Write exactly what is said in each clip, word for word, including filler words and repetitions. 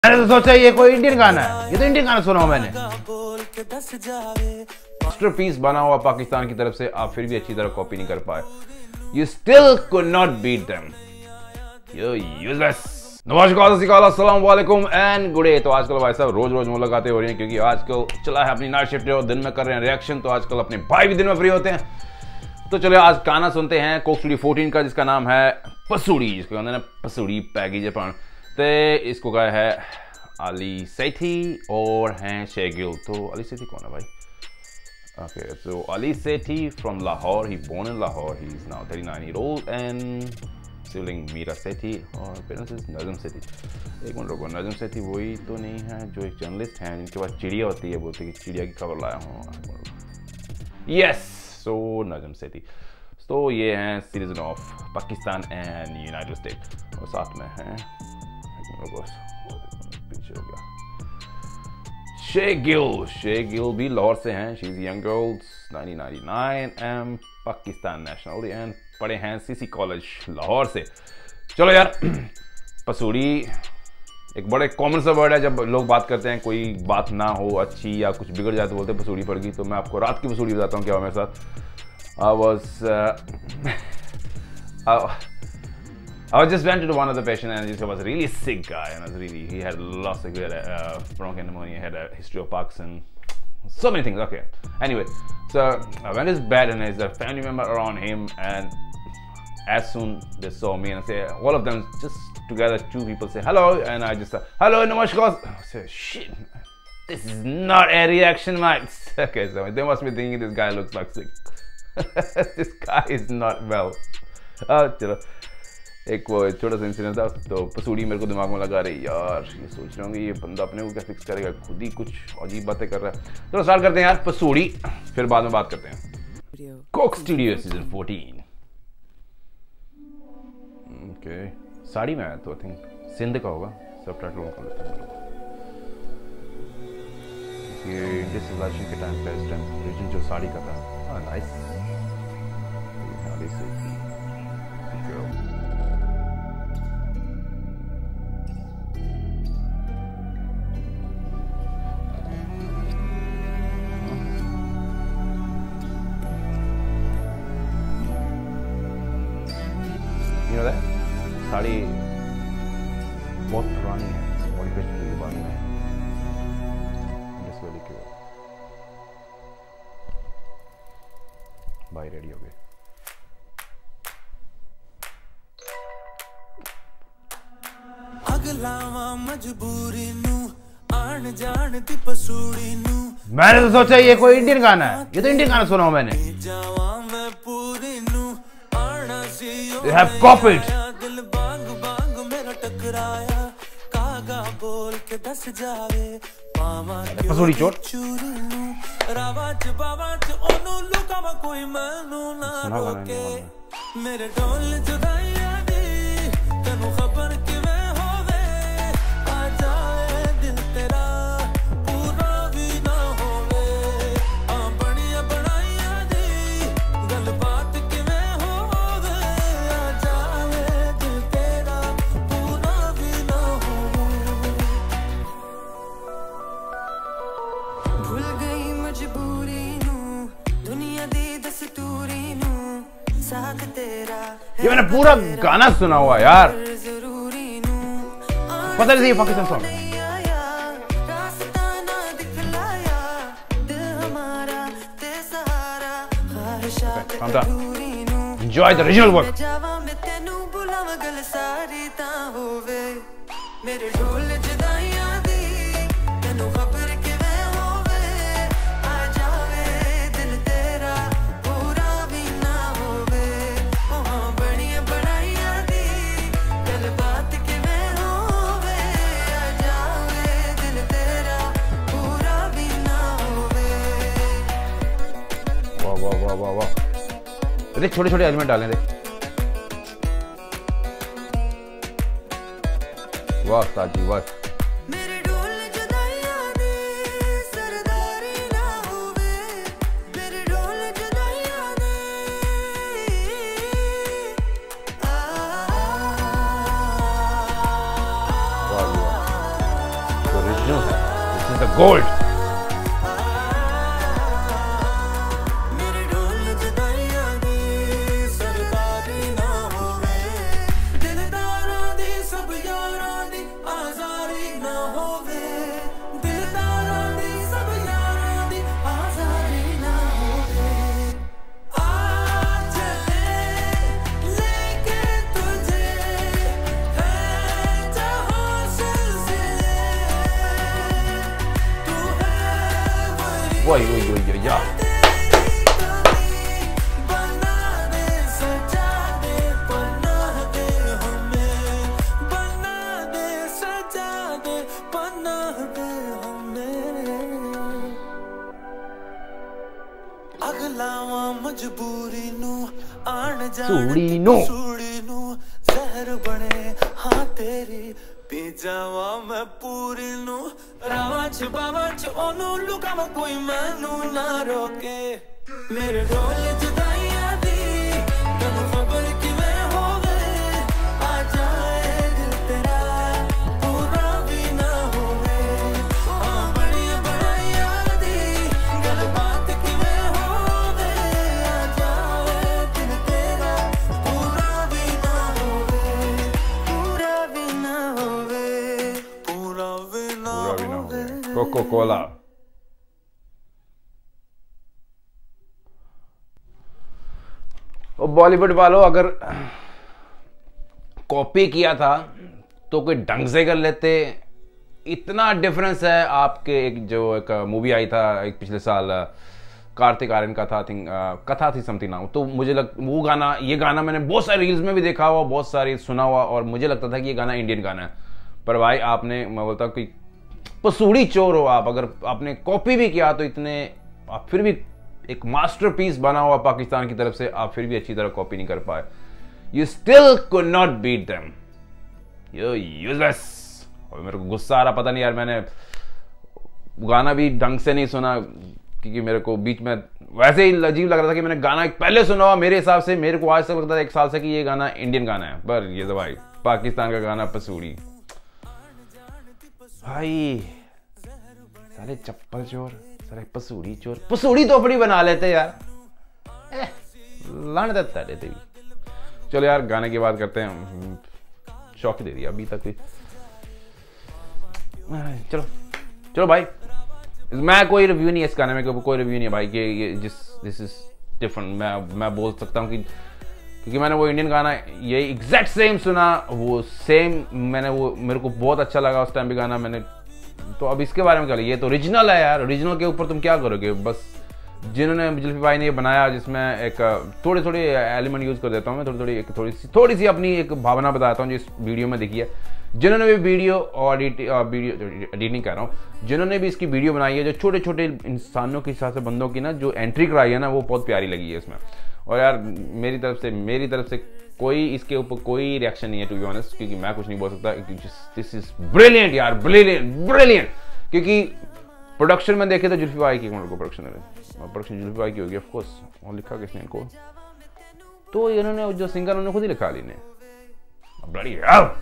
मैंने तो सोचा ये कोई इंडियन गाना है, ये तो इंडियन गाना सुना हूं मैंने। मास्टरपीस बना हुआ पाकिस्तान की तरफ से, आप फिर भी अच्छी तरह कॉपी नहीं कर पाए। You still could not beat them. You're useless. नमस्कार, अस्सलाम वालेकुम एंड गुड डे। तो आजकल भाई साहब रोज रोज मुलाकातें हो रही हैं क्योंकि आजकल चला है अपनी नाइट शिफ्ट और दिन में कर रहे हैं रिएक्शन। तो आजकल अपने भाई भी दिन में फ्री होते हैं। तो चलिए आज गाना सुनते हैं कोक स्टूडियो फोर्टीन का, जिसका नाम है पसूड़ी, जिसको कहते हैं पसूड़ी पैगी जापान। तो इसको गाया है अली सेठी और हैं शेगिल। तो अली सेठी कौन है भाई? Okay, so Ali Sethi from Lahore. He born in Lahore. He is now thirty-nine year old and sibling Meera Sethi और parents is Nazim Sethi. एक मिनट रुको, नजम सेठी वही तो नहीं है जो एक जर्नलिस्ट हैं जिनके पास चिड़िया होती है, बोलते हैं कि चिड़िया की खबर लाया हूँ। Yes, so Najam Sethi. तो ये हैं citizen of Pakistan and United State और साथ में हैं पीछे हो गया शेगिल। शेगिल भी लाहौर से हैं। She is young girl, nineteen ninety nine and Pakistan national and पढ़े हैं सीसी कॉलेज लाहौर से। चलो यार, पसूड़ी एक बड़े कॉमन सा वर्ड है। जब लोग बात करते हैं कोई बात ना हो अच्छी या कुछ बिगड़ जाए तो बोलते हैं पसूड़ी पड़ गई। तो मैं आपको रात की पसूड़ी बताता हूँ क्या हुआ मेरे साथ। I was I was just went to one of the patient and he was a really sick guy and was really he had lots of good uh, bronchial pneumonia, he had a history of Parkinson, so many things. Okay, anyway, so I went to his bed and there's a family member around him, and as soon they saw me and I say all of them just together, two people say hello and I just say hello namaskar. I say shit, this is not a reaction, mate. Okay, so they must be thinking this guy looks like sick. This guy is not well. uh, चलो एक वो छोटा सा incident था। तो पसूड़ी मेरे को दिमाग में लगा रही यार, ये सोच रहा हूँ कि ये बंदा अपने को क्या फिक्स करेगा, खुद ही कुछ अजीब बातें कर रहा है। तो स्टार्ट करते हैं यार पसूड़ी, फिर बाद में बात करते हैं। Coke Studio season fourteen. Okay, साड़ी में आया तो आई थिंक सिंध का होगा, सब टाइटल कर लेते हैं। ये डिसलाइशन के टाइम पे इस टाइम रीजन जो साड़ी का था। हाँ नाइस। साड़ी बहुत पुरानी है, बड़ी पेस्ट की बात में जिस वाली की भाई रेडी हो गए। अगलावा मजबूरी नू आन जान दी पसूड़ी नू। मैंने तो सोचा ये कोई इंडियन गाना है, ये तो इंडियन गाना सुना हूं मैंने। They have copied. पसूड़ी चोट मेरे ढोल जुदाइयां दी तैनू खबर किवें होवे, आ जाए दिल तेरा पूरा भी ना होवे, आ बड़िया बनाइयां दी गल बात किवें होवे, आ जाए दिल तेरा पूरा भी ना होवे। भूल गई मजबूरी नू दुनिया दी दस्तूरी नू, साथ तेरा ये मैंने पूरा गाना सुना हुआ यार, पता नहीं Pakistan song. Enjoy the original work. वाह वाह वाह, देख छोटे छोटे एलिमेंट डालें, देख वाह ताजी वाह। वाह ओरिजिनल है, दिस इज द गोल्ड। वही वही वही वही यार, मजबूरी नू आन सूड़ी नो सूड़ी नू जहर बने हाँ तेरी पी जावा मैं पूरी नू रावा च बावा च ओनू लुका मैं कोई मैनू ना रोके मेरे ढोल जुदाइयां दी तन्नू खबर किवें होवे आ जाए दिल तेरा पूरा भी ना होवे हाँ बड़िया बड़ाइया दी गल बात किवें होवे आ जाए दिल तेरा पूरा भी ना होवे पूरा भी ना होवे पूरा भी ना होवे कोको कोला। बॉलीवुड वालों, अगर कॉपी किया था तो कोई ढंग से कर लेते। इतना डिफरेंस है आपके, एक जो एक मूवी आई था एक पिछले साल कार्तिक आर्यन का था, थिंक कथा थी समथिंग नाउ, तो मुझे लग वो गाना, ये गाना मैंने बहुत सारे रील्स में भी देखा हुआ, बहुत सारी सुना हुआ, और मुझे लगता था कि ये गाना इंडियन गाना है। पर भाई आपने, मैं बोलता हूँ कि पसूड़ी चोर हो आप, अगर आपने कॉपी भी किया तो इतने, आप फिर भी एक मास्टरपीस बना हुआ पाकिस्तान की तरफ से, आप फिर भी अच्छी तरह कॉपी नहीं कर पाए। You still could not beat them, you useless. और मेरे को गुस्सा आ रहा, पता नहीं यार, मैंने गाना भी ढंग से नहीं सुना क्योंकि मेरे को बीच में वैसे ही अजीब लग रहा था कि मैंने गाना पहले सुना हुआ। मेरे हिसाब से, मेरे को आज तक लगता था एक साल से कि ये गाना इंडियन गाना है, पर ये तो भाई पाकिस्तान का गाना पसूड़ी। भाई सारे चप्पल चोर, सारे पसूड़ी चोर, पसूड़ी तो अपनी बना लेते यार, लाने देता देते भी। चलो यार गाने की बात करते हैं, शौक दे दिया अभी तक भी। चलो चलो भाई, मैं कोई रिव्यू नहीं है इस गाने में, कोई रिव्यू नहीं है भाई कि ये जिस दिस इज डिफरेंट। मैं मैं बोल सकता हूँ कि क्योंकि मैंने वो इंडियन गाना ये एग्जैक्ट सेम सुना, वो सेम मैंने, वो मेरे को बहुत अच्छा लगा उस टाइम भी गाना मैंने। तो अब इसके बारे में क्या, ये तो ओरिजिनल है यार, ओरिजिनल के ऊपर तुम क्या करोगे। बस जिन्होंने जुल्फी भाई ने ये बनाया, जिसमें एक थोड़े थोड़े एलिमेंट यूज कर देता हूँ मैं, थोड़ी थोड़ी एक थोड़ी सी थोड़ी सी अपनी एक भावना बताता हूँ जो इस वीडियो में देखी है। जिन्होंने भी वीडियो और वीडियो एडिटिंग कर रहा हूँ, जिन्होंने भी इसकी वीडियो बनाई है, जो छोटे छोटे इंसानों के हिसाब से बंदों की ना जो एंट्री कराई है ना, वो बहुत प्यारी लगी है इसमें। और यार मेरी तरफ से मेरी तरफ से कोई इसके ऊपर कोई रिएक्शन नहीं है टू बी ऑनेस्ट, क्योंकि मैं कुछ नहीं बोल सकता। दिस इज ब्रिलियंट यार, ब्रिलियंट ब्रिलियंट। क्योंकि प्रोडक्शन में देखे तो जुल्फी भाई की को प्रोडक्शन है, प्रोडक्शन जुल्फी भाई की होगी ऑफ कोर्स, और लिखा किसने इनको, तो इन्होंने जो सिंगर उन्होंने खुद ही लिखा ली ने। ब्लडी यार,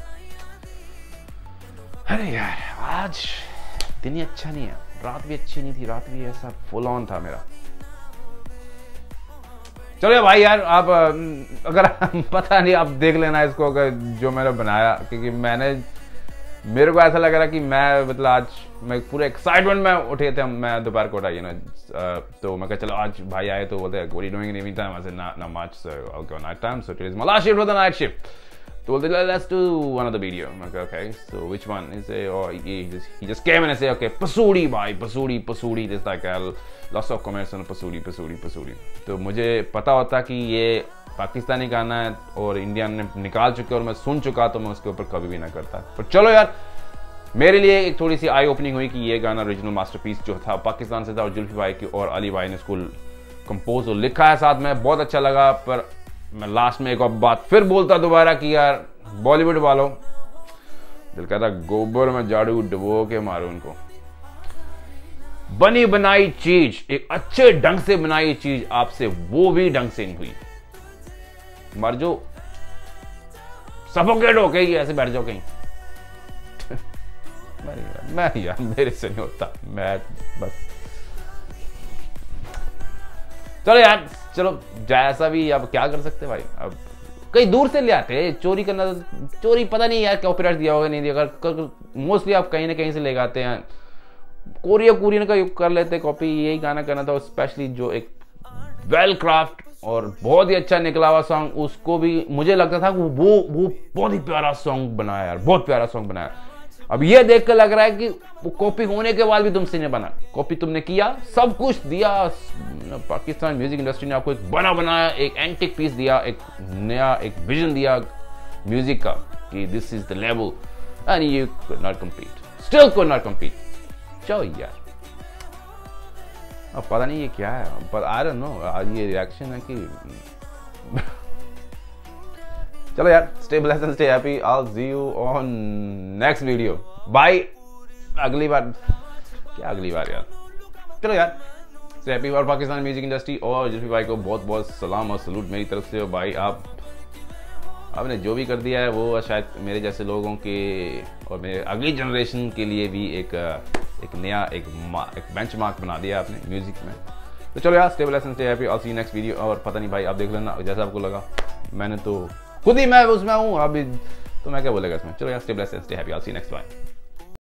अरे यार आज दिन ही अच्छा नहीं है, रात भी अच्छी नहीं थी, रात भी ऐसा फुल ऑन था मेरा। चलो भाई यार, आप अगर पता नहीं आप देख लेना इसको, अगर जो मैंने बनाया, क्योंकि मैंने मेरे को ऐसा लग रहा कि मैं मतलब आज मैं पूरे एक्साइटमेंट में उठे थे, मैं दोपहर को उठाइए ना, तो मैं कहा चलो आज भाई आए तो बोलते what are you doing in evening time, I said not much, so I'll go night time, so today is my last shift for the night shift. तो बोलते let's do one other video. मैं कहा okay, so which one? He say oh he just he just came and say okay पसूड़ी भाई, पसूड़ी पसूड़ी, this like lots of comments on पसूड़ी पसूड़ी पसूड़ी। तो मुझे पता होता कि ये पाकिस्तानी गाना है और इंडियन ने निकाल चुके और मैं सुन चुका, तो मैं उसके ऊपर कभी भी ना करता। पर चलो यार, मेरे लिए एक थोड़ी सी आई ओपनिंग हुई कि ये गाना ओरिजिनल मास्टरपीस जो था पाकिस्तान से था, और जुल्फी भाई की और अली भाई ने इसको कंपोज और लिखा है साथ में, बहुत अच्छा लगा। पर मैं लास्ट में एक और बात फिर बोलता दोबारा कि यार बॉलीवुड वालों, दिल कहता गोबर में झाड़ू डुबो के मारो उनको। बनी बनाई चीज, एक अच्छे ढंग से बनाई चीज आपसे वो भी ढंग से नहीं हुई, मर जो सफोकेट हो गई, ऐसे बैठ जाओ कहीं। मैं नहीं मैं यार मेरे से नहीं होता, मैं बस चलो यार, चलो जैसा भी, अब क्या कर सकते भाई, अब कहीं दूर से ले आते, चोरी करना, चोरी पता नहीं यार कॉपीराइट दिया होगा नहीं दिया, अगर मोस्टली आप कहीं ना कहीं से ले आते हैं, कोरिया कोरियन का कर लेते कॉपी, यही गाना करना था, स्पेशली जो एक वेल क्राफ्ट और बहुत ही अच्छा निकला हुआ सॉन्ग, उसको भी मुझे लगता था कि वो वो बहुत ही प्यारा सॉन्ग बनाया यार, बहुत प्यारा सॉन्ग बनाया। अब ये देख कर लग रहा है कि वो कॉपी होने के बाद भी तुमसे नहीं बना, कॉपी तुमने किया, सब कुछ दिया, पाकिस्तान म्यूजिक इंडस्ट्री ने आपको एक बना बनाया, एक एंटिक पीस दिया, एक नया एक विजन दिया म्यूजिक का कि this is the level, and you could not compete, still could not compete. चलो यार, अब पता नहीं ये क्या है, पर आई डोंट नो, आज ये रिएक्शन है कि चलो यार, stay blessed and stay happy, I will see you on next video, bye. अगली बार क्या, अगली बार यार, चलो यार, स्टे हैप्पी। और पाकिस्तान म्यूजिक इंडस्ट्री और जिस भी भाई को बहुत बहुत सलाम और सलूट मेरी तरफ से। और भाई आप आपने जो भी कर दिया है वो शायद मेरे जैसे लोगों के और मेरे अगली जनरेशन के लिए भी एक एक नया एक एक बेंचमार्क बना दिया आपने म्यूजिक में। तो चलो यार, stay blessed and stay happy, I will see you next video. और पता नहीं भाई, आप देख लेना जैसा आपको लगा, मैंने तो खुद ही मैं उसमें हूँ अभी, तो मैं क्या बोलेगा इसमें। चलो यार, stay blessed and stay happy, I will see you next time.